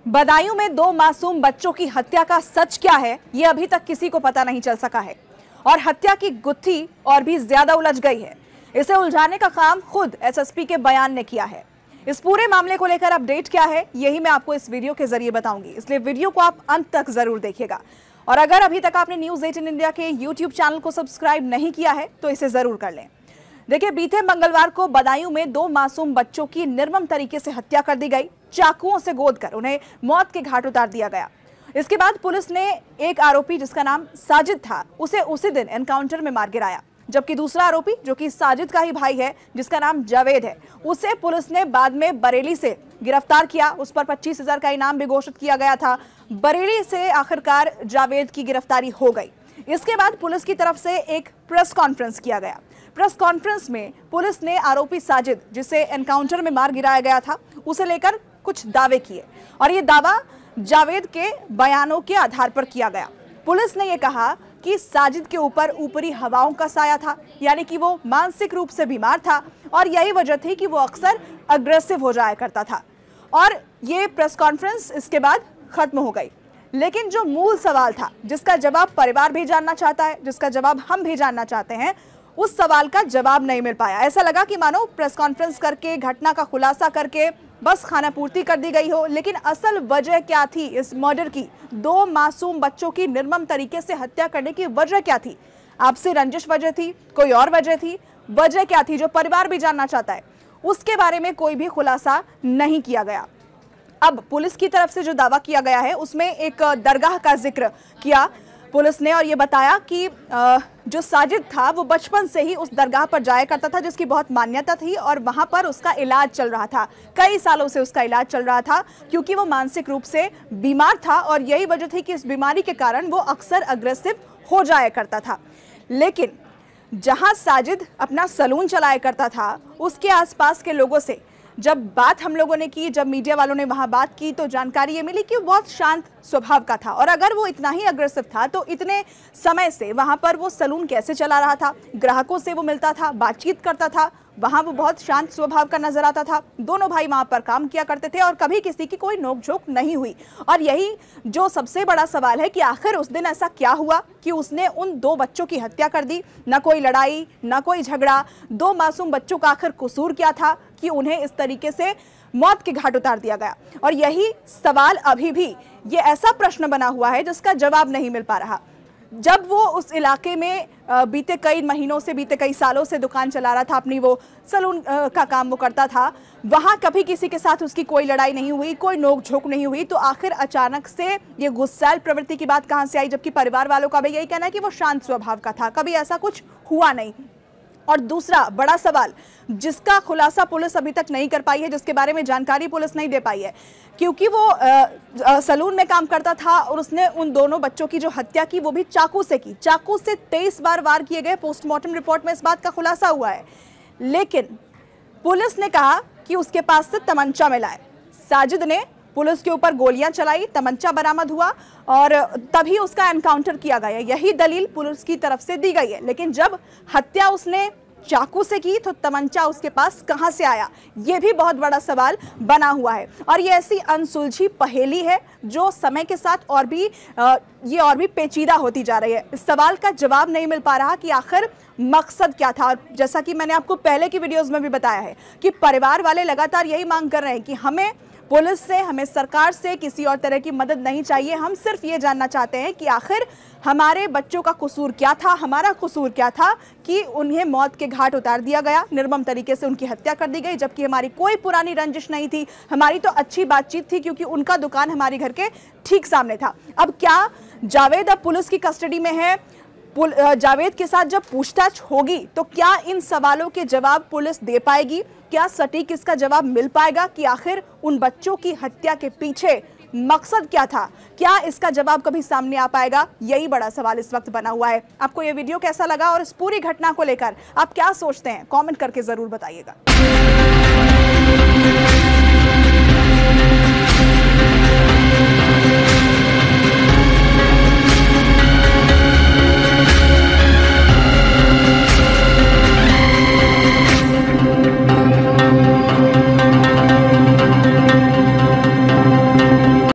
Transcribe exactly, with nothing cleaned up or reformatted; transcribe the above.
बदायूं में दो मासूम बच्चों की हत्या का सच क्या है, ये अभी तक किसी को पता नहीं चल सका है और हत्या की गुत्थी और भी ज्यादा उलझ गई है। इसे उलझाने का काम खुद एसएसपी के बयान ने किया है। इस पूरे मामले को लेकर अपडेट क्या है, यही मैं आपको इस वीडियो के जरिए बताऊंगी, इसलिए वीडियो को आप अंत तक जरूर देखिएगा। और अगर अभी तक आपने न्यूज़ एटीन इंडिया के यूट्यूब चैनल को सब्सक्राइब नहीं किया है तो इसे जरूर कर लें। देखिए, बीते मंगलवार को बदायूं में दो मासूम बच्चों की निर्मम तरीके से हत्या कर दी गई। चाकुओं से गोदकर उन्हें मौत के घाट उतार दिया गया। इसके बाद पुलिस ने एक आरोपी जिसका नाम साजिद था, उसे उसी दिन एनकाउंटर में मार गिराया, जबकि दूसरा आरोपी जो कि साजिद का ही भाई है जिसका नाम जावेद है, उसे पुलिस ने बाद में बरेली से गिरफ्तार किया। उस पर पच्चीस हजार का इनाम भी घोषित किया गया था। बरेली से आखिरकार जावेद की गिरफ्तारी हो गई। इसके बाद पुलिस की तरफ से एक प्रेस कॉन्फ्रेंस किया गया। प्रेस कॉन्फ्रेंस में पुलिस ने आरोपी साजिद, जिसे एनकाउंटर में मार गिराया गया था, उसे लेकर कुछ दावे किए और ये दावा जावेद के बयानों के आधार पर किया गया। पुलिस ने यह कहा कि साजिद के ऊपर ऊपरी हवाओं का साया था, यानी कि वो मानसिक रूप से बीमार था और यही वजह थी कि वो अक्सर अग्रेसिव हो जाया करता था। और ये प्रेस कॉन्फ्रेंस इसके बाद खत्म हो गई। लेकिन जो मूल सवाल था, जिसका जवाब परिवार भी जानना चाहता है, जिसका जवाब हम भी जानना चाहते हैं, उस सवाल का जवाब नहीं मिल पाया। ऐसा लगा कि मानो प्रेस कॉन्फ्रेंस करके घटना का खुलासा करके बस खाना पूर्ति कर दी गई हो। लेकिन असल वजह क्या थी इस मर्डर की? दो मासूम बच्चों की निर्मम तरीके से हत्या करने की वजह क्या थी? आपसी रंजिश वजह थी? कोई और वजह थी? वजह क्या थी जो परिवार भी जानना चाहता है? उसके बारे में कोई भी खुलासा नहीं किया गया। अब पुलिस की तरफ से जो दावा किया गया है उसमें एक दरगाह का जिक्र किया पुलिस ने और ये बताया कि जो साजिद था वो बचपन से ही उस दरगाह पर जाया करता था, जिसकी बहुत मान्यता थी और वहां पर उसका इलाज चल रहा था। कई सालों से उसका इलाज चल रहा था क्योंकि वो मानसिक रूप से बीमार था और यही वजह थी कि इस बीमारी के कारण वो अक्सर अग्रेसिव हो जाया करता था। लेकिन जहां साजिद अपना सलून चलाया करता था, उसके आसपास के लोगों से जब बात हम लोगों ने की, जब मीडिया वालों ने वहां बात की, तो जानकारी ये मिली कि वो बहुत शांत स्वभाव का था। और अगर वो इतना ही अग्रेसिव था तो इतने समय से वहां पर वो सलून कैसे चला रहा था? ग्राहकों से वो मिलता था, बातचीत करता था, वहां वो बहुत शांत स्वभाव का नजर आता था। दोनों भाई वहां पर काम किया करते थे और कभी किसी की कोई नोकझोंक नहीं हुई। और यही जो सबसे बड़ा सवाल है कि आखिर उस दिन ऐसा क्या हुआ कि उसने उन दो बच्चों की हत्या कर दी? ना कोई लड़ाई, ना कोई झगड़ा, दो मासूम बच्चों का आखिर कसूर क्या था कि उन्हें इस तरीके से मौत के घाट उतार दिया गया? और यही सवाल अभी भी ये ऐसा प्रश्न बना हुआ है जिसका जवाब नहीं मिल पा रहा। जब वो उस इलाके में बीते कई महीनों से, बीते कई सालों से दुकान चला रहा था, अपनी वो सलून का काम वो करता था, वहां कभी किसी के साथ उसकी कोई लड़ाई नहीं हुई, कोई नोक-झोंक नहीं हुई। तो आखिर अचानक से ये गुस्सैल प्रवृत्ति की बात कहां से आई? जबकि परिवार वालों का भी यही कहना है कि वो शांत स्वभाव का था, कभी ऐसा कुछ हुआ नहीं। और दूसरा बड़ा सवाल जिसका खुलासा पुलिस अभी तक नहीं कर पाई है, जिसके बारे में जानकारी पुलिस नहीं दे पाई है, क्योंकि वो सलून में काम करता था और उसने उन दोनों बच्चों की जो हत्या की वो भी चाकू से की। चाकू से तेईस बार वार किए गए। पोस्टमार्टम रिपोर्ट में इस बात का खुलासा हुआ है। लेकिन पुलिस ने कहा कि उसके पास से तमंचा मिला है। साजिद ने पुलिस के ऊपर गोलियां चलाई, तमंचा बरामद हुआ और तभी उसका एनकाउंटर किया गया। यही दलील पुलिस की तरफ से दी गई है। लेकिन जब हत्या उसने चाकू से की तो तमंचा उसके पास कहां से आया? यह भी बहुत बड़ा सवाल बना हुआ है और ये ऐसी अनसुलझी पहेली है जो समय के साथ और भी आ, ये और भी पेचीदा होती जा रही है। इस सवाल का जवाब नहीं मिल पा रहा कि आखिर मकसद क्या था। और जैसा कि मैंने आपको पहले की वीडियोस में भी बताया है कि परिवार वाले लगातार यही मांग कर रहे हैं कि हमें पुलिस से, हमें सरकार से किसी और तरह की मदद नहीं चाहिए। हम सिर्फ ये जानना चाहते हैं कि आखिर हमारे बच्चों का कसूर क्या था, हमारा कसूर क्या था कि उन्हें मौत के घाट उतार दिया गया, निर्मम तरीके से उनकी हत्या कर दी गई, जबकि हमारी कोई पुरानी रंजिश नहीं थी। हमारी तो अच्छी बातचीत थी क्योंकि उनका दुकान हमारे घर के ठीक सामने था। अब क्या जावेद अब पुलिस की कस्टडी में है? जावेद के साथ जब पूछताछ होगी तो क्या इन सवालों के जवाब पुलिस दे पाएगी? क्या सटीक इसका जवाब मिल पाएगा कि आखिर उन बच्चों की हत्या के पीछे मकसद क्या था? क्या इसका जवाब कभी सामने आ पाएगा? यही बड़ा सवाल इस वक्त बना हुआ है। आपको ये वीडियो कैसा लगा और इस पूरी घटना को लेकर आप क्या सोचते हैं? कमेंट करके जरूर बताइएगा।